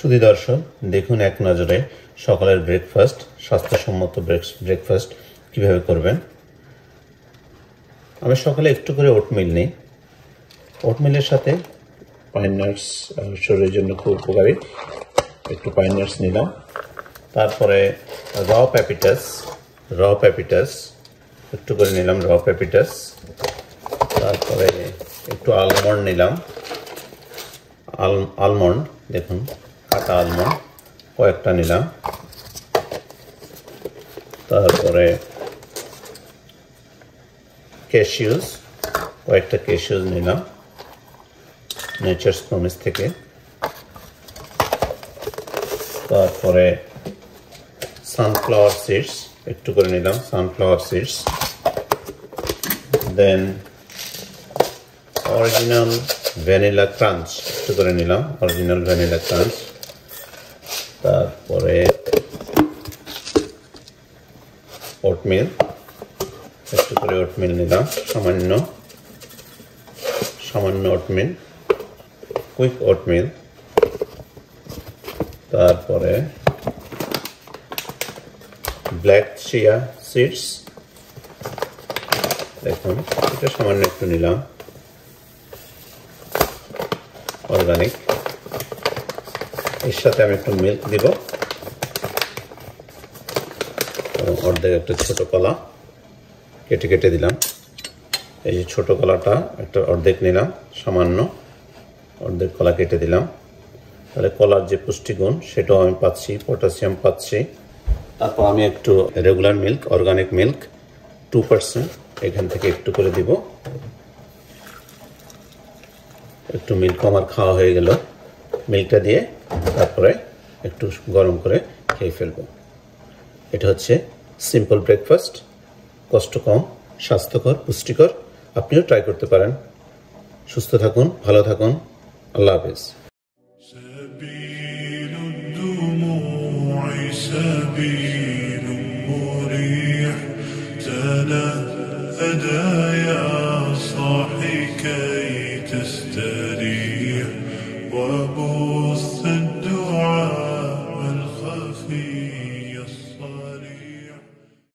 সুধী দর্শক, দেখুন এক নজরে সকালের ব্রেকফাস্ট, স্বাস্থ্যসম্মত ব্রেকফাস্ট কিভাবে করবেন। আমি সকালে একটু করে ওটমিল নিই। ওটমিলের সাথে পাইন নাটস শরীরের জন্য খুব উপকারী, একটু পাইন নাটস নিলাম। তারপরে র প্যাপিটাস একটু করে নিলাম, র প্যাপিটাস। তারপরে একটু আলমন্ড নিলাম, আলমন্ড দেখুন, কাটা আলমন্ড কয়েকটা নিলাম। তারপরে ক্যাশিউস, কয়েকটা ক্যাশিউস নিলাম নেচার্স প্রমিস থেকে। তারপরে সানফ্লাওয়ার সিডস একটু করে নিলাম, sunflower seeds. Then original vanilla crunch একটু করে নিলাম, অরিজিনাল ভ্যানিলা ক্রাঞ্চ। তারপরে ওটমিল, একটু করে ওটমিল নিলাম, সামান্য ওটমিল, কুইক ওটমিল। তারপরে ব্ল্যাক চিয়া সিডস, দেখুন এটা সামান্য একটু নিলাম, অর্গানিক। এর সাথে আমি একটু মিল্ক দিব, অর্ধেক একটা ছোট কলা কেটে কেটে দিলাম। এই যে ছোট কলাটা একটা অর্ধেক নিলাম, সামান্য অর্ধেক কলা কেটে দিলাম। তাহলে কলার যে পুষ্টিগুণ সেটাও আমি পাচ্ছি, পটাশিয়াম পাচ্ছি। তারপর আমি একটু রেগুলার মিল্ক, অর্গানিক মিল্ক 2% এখান থেকে একটু করে দিব। একটু মিল্ক আমার খাওয়া হয়ে গেল, মিল্কটা দিয়ে তারপরে একটু গরম করে খেয়ে ফেলবো। এটা হচ্ছে সিম্পল ব্রেকফাস্ট, কষ্ট কম, স্বাস্থ্যকর, পুষ্টিকর। আপনিও ট্রাই করতে পারেন। সুস্থ থাকুন, ভালো থাকুন, আল্লাহ হাফেজ। كي تستريح